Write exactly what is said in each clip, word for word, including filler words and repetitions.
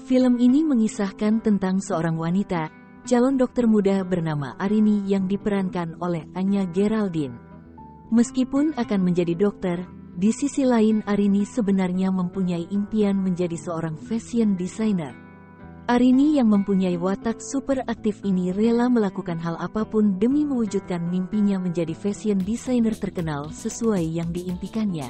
Film ini mengisahkan tentang seorang wanita, calon dokter muda bernama Arini yang diperankan oleh Anya Geraldine. Meskipun akan menjadi dokter, di sisi lain Arini sebenarnya mempunyai impian menjadi seorang fashion designer. Arini yang mempunyai watak super aktif ini rela melakukan hal apapun demi mewujudkan mimpinya menjadi fashion designer terkenal sesuai yang diimpikannya.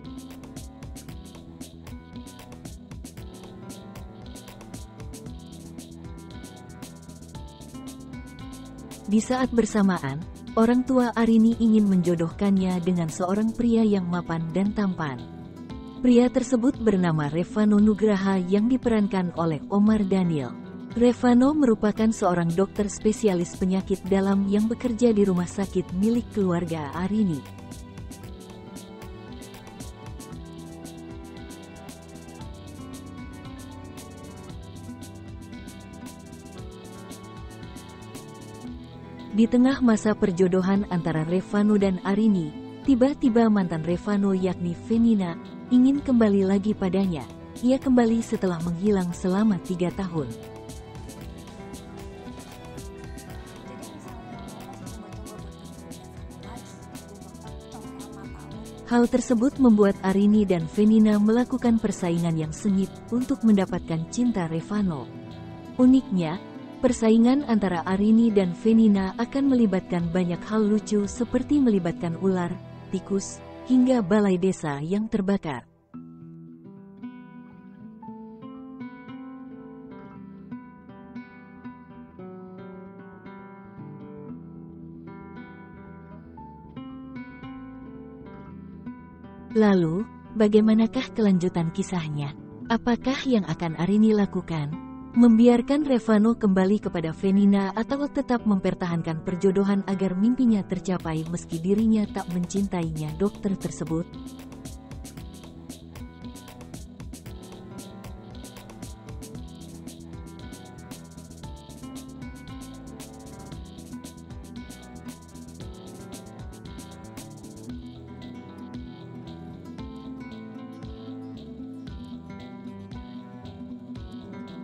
Di saat bersamaan, orang tua Arini ingin menjodohkannya dengan seorang pria yang mapan dan tampan. Pria tersebut bernama Revano Nugraha yang diperankan oleh Omar Daniel. Revano merupakan seorang dokter spesialis penyakit dalam yang bekerja di rumah sakit milik keluarga Arini. Di tengah masa perjodohan antara Revano dan Arini, tiba-tiba mantan Revano yakni Fenina ingin kembali lagi padanya. Ia kembali setelah menghilang selama tiga tahun. Hal tersebut membuat Arini dan Fenina melakukan persaingan yang sengit untuk mendapatkan cinta Revano. Uniknya, persaingan antara Arini dan Fenina akan melibatkan banyak hal lucu seperti melibatkan ular, tikus, hingga balai desa yang terbakar. Lalu, bagaimanakah kelanjutan kisahnya? Apakah yang akan Arini lakukan? Membiarkan Revano kembali kepada Fenina atau tetap mempertahankan perjodohan agar mimpinya tercapai meski dirinya tak mencintainya dokter tersebut?